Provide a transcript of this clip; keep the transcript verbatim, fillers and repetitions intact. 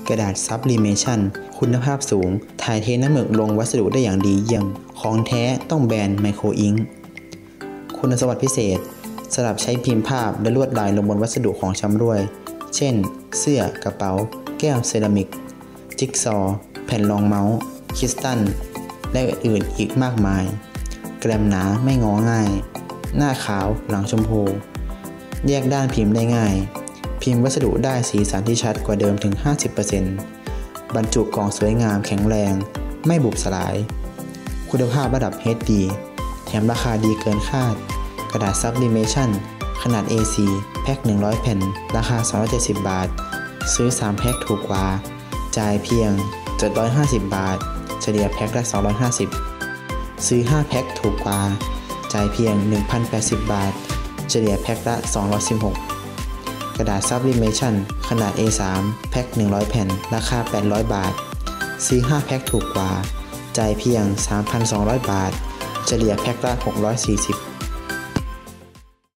กระดาษซับลิเมชันคุณภาพสูงถ่ายเทน้ำหมึกลงวัสดุได้อย่างดีเยี่ยมของแท้ต้องแบรนด์ไมโครอิงค์คุณสมบัติพิเศษสำหรับใช้พิมพ์ภาพและลวดลายลงบนวัสดุของชำร่วยเช่นเสื้อกระเป๋าแก้วเซรามิกจิ๊กซอว์แผ่นรองเมาส์คริสตัลและอื่นๆอีกมากมายแกลมหนาไม่งอง่ายหน้าขาวหลังชมพูแยกด้านพิมพ์ได้ง่ายพิมพ์วัสดุได้สีสันที่ชัดกว่าเดิมถึง ห้าสิบเปอร์เซ็นต์ บรรจุกล่องสวยงามแข็งแรงไม่บุบสลายคุณภาพระดับ เอช ดี แถมราคาดีเกินคาดกระดาษซับลิเมชันขนาด เอ โฟร์ แพ็คหนึ่งร้อยแผ่นราคาสองร้อยเจ็ดสิบบาทซื้อสามแพ็คถูกกว่าจ่ายเพียงเจ็ดร้อยห้าสิบบาทเฉลี่ยแพ็คละสองร้อยห้าสิบซื้อห้าแพ็คถูกกว่าจ่ายเพียง หนึ่งพันแปดสิบบาทเฉลี่ยแพ็คละสองร้อยสิบหกกระดาษซับลิเมชันขนาด เอ ทรี แพ็คหนึ่งร้อยแผ่นราคาแปดร้อยบาทซื้อห้าแพ็คถูกกว่าจ่ายเพียง สามพันสองร้อยบาทเฉลี่ยแพ็คละหกร้อยสี่สิบ